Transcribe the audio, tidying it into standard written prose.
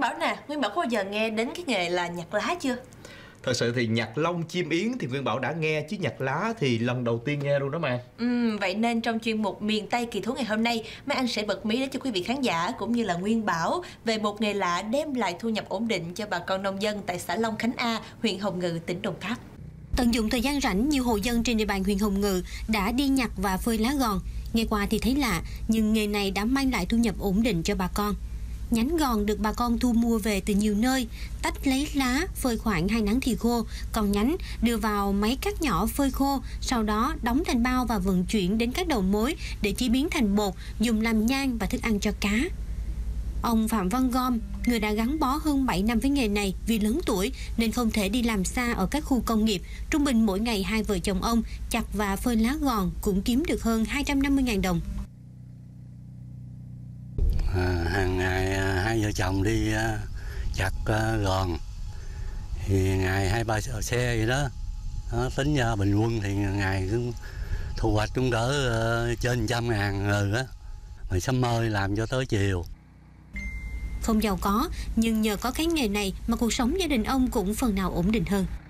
Bảo nè, Nguyên Bảo có bao giờ nghe đến cái nghề là nhặt lá chưa? Thật sự thì nhặt lông chim yến thì Nguyên Bảo đã nghe, chứ nhặt lá thì lần đầu tiên nghe luôn đó mà. Vậy nên trong chuyên mục Miền Tây Kỳ Thú ngày hôm nay, mấy anh sẽ bật mí đến cho quý vị khán giả cũng như là Nguyên Bảo về một nghề lạ đem lại thu nhập ổn định cho bà con nông dân tại xã Long Khánh A, huyện Hồng Ngự, tỉnh Đồng Tháp. Tận dụng thời gian rảnh, nhiều hộ dân trên địa bàn huyện Hồng Ngự đã đi nhặt và phơi lá gòn. Nghe qua thì thấy lạ, nhưng nghề này đã mang lại thu nhập ổn định cho bà con. Nhánh gòn được bà con thu mua về từ nhiều nơi, tách lấy lá, phơi khoảng 2 nắng thì khô, còn nhánh đưa vào máy cắt nhỏ phơi khô, sau đó đóng thành bao và vận chuyển đến các đầu mối để chế biến thành bột, dùng làm nhang và thức ăn cho cá. Ông Phạm Văn Gom, người đã gắn bó hơn 7 năm với nghề này, vì lớn tuổi nên không thể đi làm xa ở các khu công nghiệp. Trung bình mỗi ngày hai vợ chồng ông chặt và phơi lá gòn cũng kiếm được hơn 250.000 đồng. Hàng ngày hai vợ chồng đi chặt gòn thì ngày 2-3 xe vậy đó. Tính ra bình quân thì ngày cũng thu hoạch cũng đỡ trên 100.000 rồi đó. Mà sớm mơi làm cho tới chiều. Không giàu có, nhưng nhờ có cái nghề này mà cuộc sống gia đình ông cũng phần nào ổn định hơn.